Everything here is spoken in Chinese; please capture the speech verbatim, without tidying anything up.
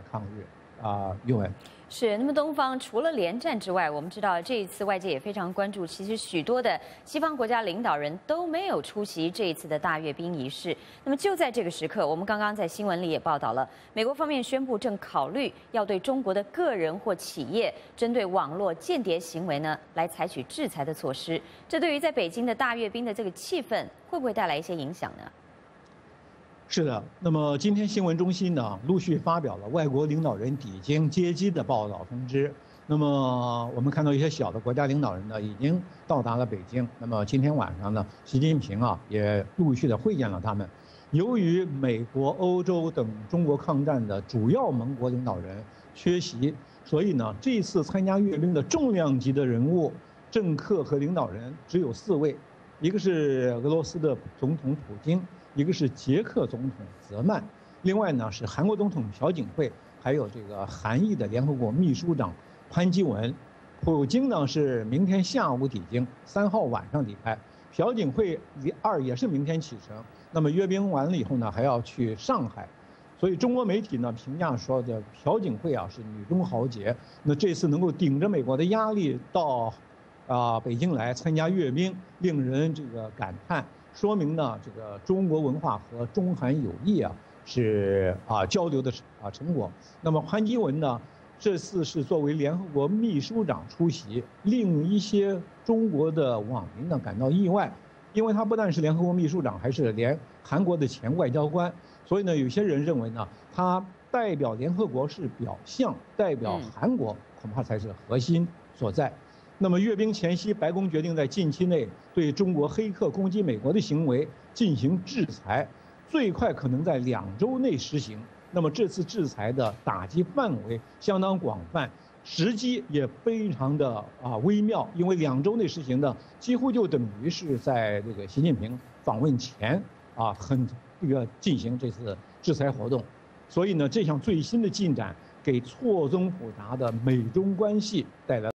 抗日啊，玉文。 是，那么东方除了连战之外，我们知道这一次外界也非常关注，其实许多的西方国家领导人都没有出席这一次的大阅兵仪式。那么就在这个时刻，我们刚刚在新闻里也报道了，美国方面宣布正考虑要对中国的个人或企业针对网络间谍行为呢来采取制裁的措施。这对于在北京的大阅兵的这个气氛，会不会带来一些影响呢？ 是的，那么今天新闻中心呢陆续发表了外国领导人抵京接机的报道通知。那么我们看到一些小的国家领导人呢已经到达了北京。那么今天晚上呢，习近平啊也陆续的会见了他们。由于美国、欧洲等中国抗战的主要盟国领导人缺席，所以呢这次参加阅兵的重量级的人物、政客和领导人只有四位，一个是俄罗斯的总统普京。一个是捷克总统泽曼，另外呢是韩国总统朴槿惠，还有这个韩裔的联合国秘书长潘基文。普京呢是明天下午抵京，三号晚上离开。朴槿惠二也是明天启程。那么阅兵完了以后呢，还要去上海。所以中国媒体呢评价说的朴槿惠啊是女中豪杰。那这次能够顶着美国的压力到啊北京来参加阅兵，令人这个感叹。说明呢，这个中国文化和中韩友谊啊是啊交流的啊成果。那么潘基文呢，这次是作为联合国秘书长出席，令一些中国的网民呢感到意外，因为他不但是联合国秘书长，还是联韩国的前外交官。所以呢，有些人认为呢，他代表联合国是表象，代表韩国恐怕才是核心所在。那么阅兵前夕，白宫决定在近期内对中国黑客攻击美国的行为进行制裁，最快可能在两周内实行。那么这次制裁的打击范围相当广泛，时机也非常的啊微妙，因为两周内实行的几乎就等于是在这个习近平访问前啊很这个进行这次制裁活动。所以呢，这项最新的进展给错综复杂的美中关系带来